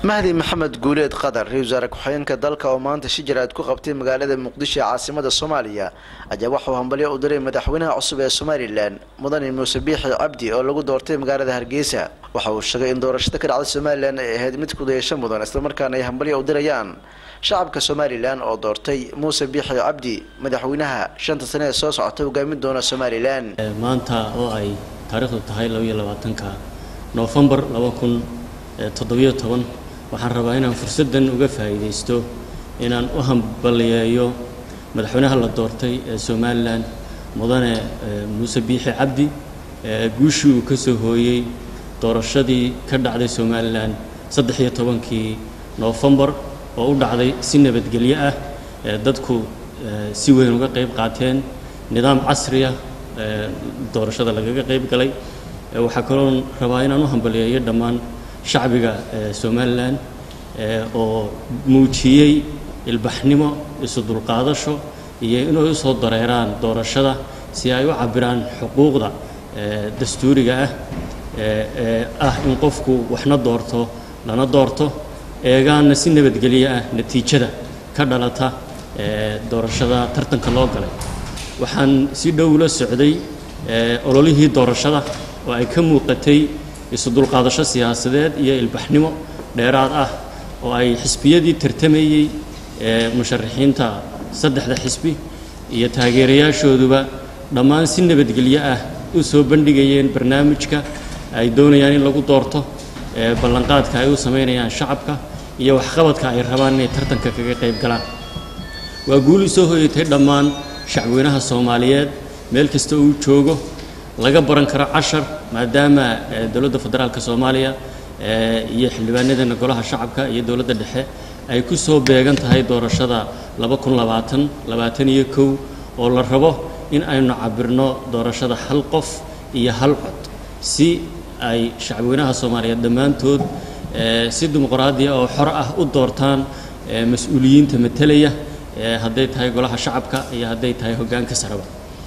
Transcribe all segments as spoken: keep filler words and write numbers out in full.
مهدي محمد جوليد قدر وزارة كحيانka dalka oo maanta shijiraad ku qabtay magaalada Muqdisho caasimada Soomaaliya ayaa waxa uu hambalyo u diray madaxweynaha cusub ee Soomaaliland Mudane Muuse Biixi Cabdi oo lagu doortay magaalada Hargeysa waxa uu sheegay in doorashada ka dhacday Soomaaliland ay ahayd mid ku dayasho mudan isla markaana ay hambalyo u dirayaan shacabka Soomaaliland oo doortay Muuse Biixi Cabdi madaxweynaha shanta sano ee soo socota hogaamin doona Soomaaliland maanta oo ay taariikhdu tahay laba iyo labaatanka November laba kun iyo toddoba iyo toban waxaan rabaa inaan fursadan uga faa'iideysto inaan u hambaliyeeyo madaxweynaha la doortay ee Soomaaliland Mudane Muuse Biixi Cabdi guushii uu ka soo hooyay doorashadii ka dhacday Soomaaliland saddex iyo tobankii November oo u dhacday si nabadgelyo ah dadku si weyn uga qayb qaateen nidaam casri ah doorashada lagaga qayb galay waxa kaloo rabaa inaan u hambaliyeeyo dhammaan shacbiga Soomaaliland oo muujiyay ilbaxnimo isu dulqaadasho iyo inuu soo dareeraan doorashada si ay u cabiraan xuquuqda dastuuriga ah ee ah in qofku waxna doorto lana doorto eegaana si nabadgelyo ah natiijada ka dhalata doorashada tartanka loo galay waxaan si dhow la socday ololihii doorashada oo ay ka muuqatay isu dulqaadasho siyaasadeed iyo ilbaxnimo dheeraad ah oo ay xisbiyadii tartamayay ee musharaxiinta saddexda xisbi iyo taageerayaashooduba dhammaan si nabadgelyo ah u soo bandhigayeen barnaamijka ay doonayaan in lagu doorto ee ballanqaadka ay u sameynayaan shacabka iyo waxqabadka ay rabaan inay tartanka kaga qayb galaan waa guul soo hooyatay dhammaan shacweynaha Soomaaliyeed meel kasta uu joogo laga baran karo cashar maadaama dawladda federaalka Soomaaliya iyo xildhibaanada golaha shacabka iyo dawladda dhexe ay ku soo beegan tahay doorashada laba kun labaatan iyo kow oo la rabo in aynu cabirno doorashada hal qof iyo hal cod si ay shacweynaha Soomaaliyeed dhamaantood si dimuqraadi ah oo xor ah u doortaan mas'uuliyiinta matalaya hadday tahay golaha shacabka iyo hadday tahay hoggaanka saraba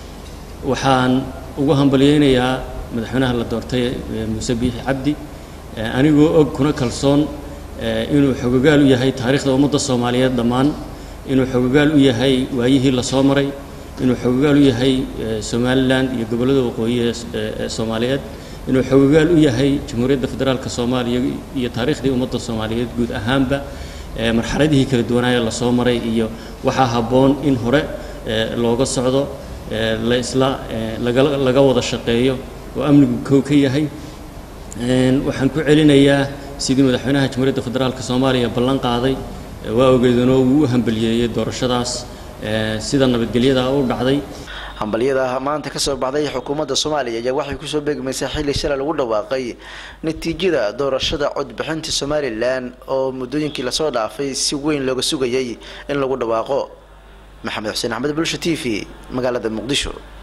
waxaan ugu hambaliyeynayaa madaxweynaha la doortay Muuse Biixi Cabdi anigoo og kuna kalsoon inuu xogogaal u yahay taariikhda ummadda Soomaaliyeed dhammaan inuu xogogaal u yahay waayihii la soo maray inuu xogogaal u yahay Soomaaliland iyo gobollada waqooyi ee Soomaaliyeed inuu xogogaal u yahay Jamhuuriyadda Federaalka Soomaaliya iyo taariikhdii ummadda Soomaaliyeed guud ahaanba marxaladihii kala duwanaa ee la soo maray iyo waxa haboon in hore looga socdo la isla laga laga wada shaqeeyo oo amnigu koow ka yahay waxaan ku celinayaa sidii madaxweynaha Jamhuuriyadda Federaalka Soomaaliya ballan qaaday waa ogeydano uu hambaliyeeyay doorashadaas sida nabadgelyada u dhacday hambaliyada maanta ka soo baxday xukuumadda Soomaaliya ayaa waxay ku soo beegmaysaa xilli shalay lagu dhawaaqay natiijada doorashada cod bixinta Soomaaliland oo muddooyinkii la soo dhaafay si weyn looga sugayay in lagu dhawaaqo محمد حسين أحمد بلوشة تي في مقالة مقدشو.